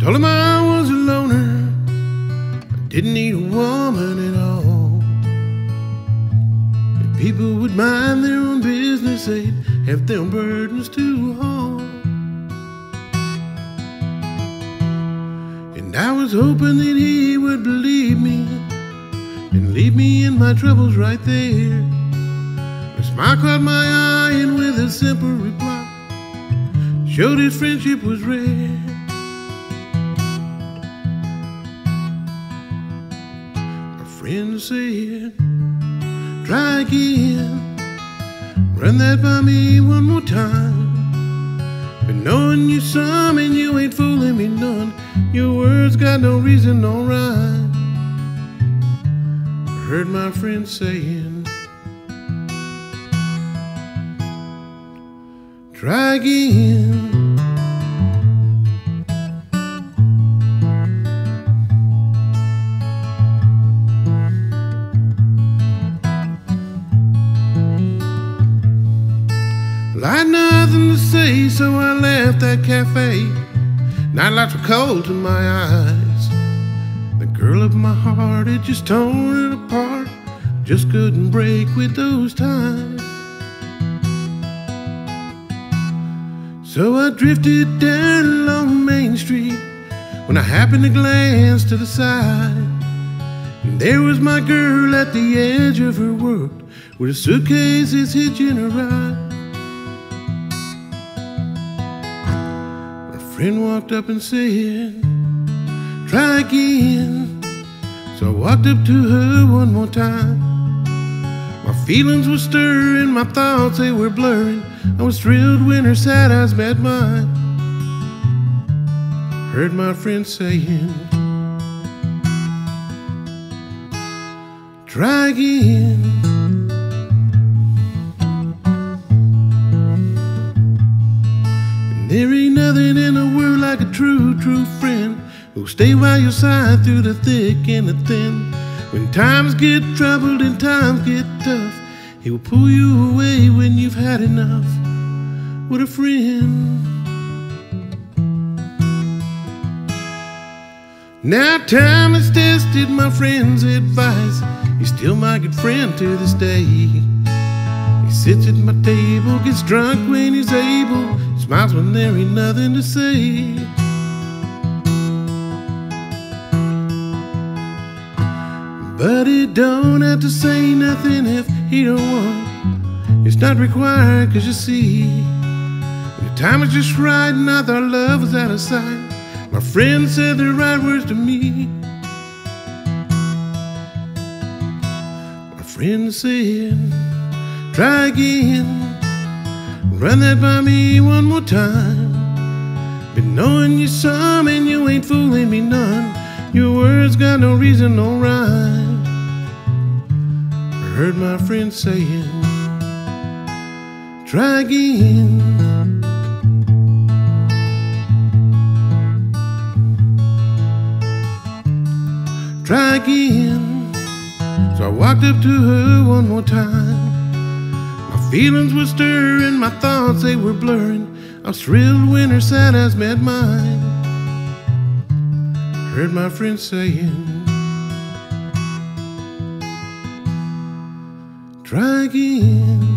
Told him I was a loner, I didn't need a woman at all. If people would mind their own business, they'd have their own burdens to haul. And I was hoping that he would believe me and leave me in my troubles right there. A smile caught my eye, and with a simple reply showed his friendship was rare. My friend said, try again, run that by me one more time. Been knowing you some and you ain't fooling me none. Your words got no reason, no rhyme. I heard my friend saying, try again. Well, I had nothing to say, so I left that cafe. Nightlights were cold to my eyes. The girl of my heart had just torn it apart. Just couldn't break with those ties. So I drifted down along Main Street when I happened to glance to the side. And there was my girl at the edge of her world, with a suitcase is hitching a ride. My friend walked up and said, try again. So I walked up to her one more time. My feelings were stirring, my thoughts they were blurring. I was thrilled when her sad eyes met mine. Heard my friend saying, try again. And there ain't nothing in the world like a true, true friend who'll stay by your side through the thick and the thin. When times get troubled and times get tough, he will pull you away when you've had enough. What a friend. Now time has tested my friend's advice. He's still my good friend to this day. He sits at my table, gets drunk when he's able, smiles when there ain't nothing to say. But he don't have to say nothing if he don't want. It's not required, 'cause you see, when the time was just right and I thought love was out of sight, my friend said the right words to me. My friend said, try again, run that by me one more time. Been knowing you some and you ain't fooling me none. Your words got no reason, no rhyme. I heard my friend saying, try again. Try again. So I walked up to her one more time. My feelings were stirring, my thoughts they were blurring. I was thrilled when her sad eyes met mine. Heard my friend saying, try again.